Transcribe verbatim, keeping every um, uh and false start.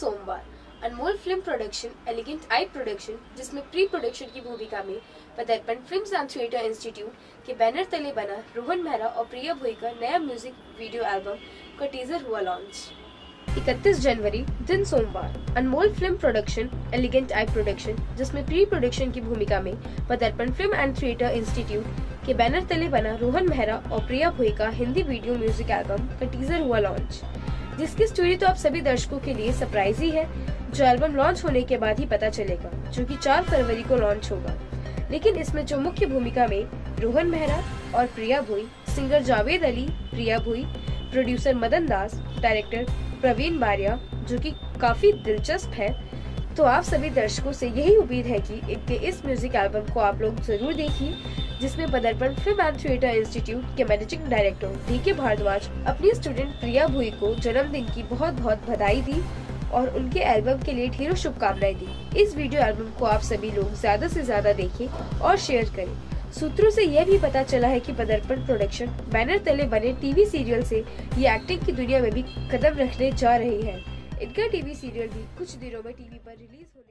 सोमवार Anmol film production elegant eye production, जिसमें pre production की भूमिका में Padarpan films and theatre institute के बैनर तले बना रोहन मेहरा और प्रिया भोई का नया म्यूजिक वीडियो एल्बम का टीजर हुआ लॉन्च। इकतीस जनवरी दिन सोमवार Anmol film production elegant eye production, जिसमें प्री प्रोडक्शन की भूमिका में Padarpan film and theatre institute के बैनर तले बना रोहन मेहरा और प्रिया भोई का हिंदी वीडियो म्यूजिक एल्बम का टीजर हुआ लॉन्च, जिसकी स्टोरी तो आप सभी दर्शकों के लिए सरप्राइज ही है, जो एल्बम लॉन्च होने के बाद ही पता चलेगा, जो कि चार फरवरी को लॉन्च होगा। लेकिन इसमें जो मुख्य भूमिका में रोहन मेहरा और Priya Bhoi, singer Javed Ali, Priya Bhoi, producer Madan Das, director Praveen Baria, जो कि काफी दिलचस्प है, तो आप सभी दर्शकों से यही उम्मीद है कि इनके इस म्यूजिक एल्बम को आप लोग जरूर देखिए, जिसमें Padarpan film and theatre institute के managing director D K Bhardwaj अपनी स्टूडेंट प्रिया भोई को जन्मदिन की बहुत बहुत बधाई दी और उनके एल्बम के लिए ढेरों शुभकामनाएं दी। इस वीडियो एल्बम को आप सभी लोग ज्यादा से ज्यादा देखें और शेयर करें। सूत्रों से यह भी पता चला है कि पदार्पण प्रोडक्शन बैनर तले बने टीवी सीरियल से ये एक्टिंग की दुनिया में भी कदम रखने जा रही है। इनका टीवी सीरियल भी कुछ दिनों में टीवी पर रिलीज हो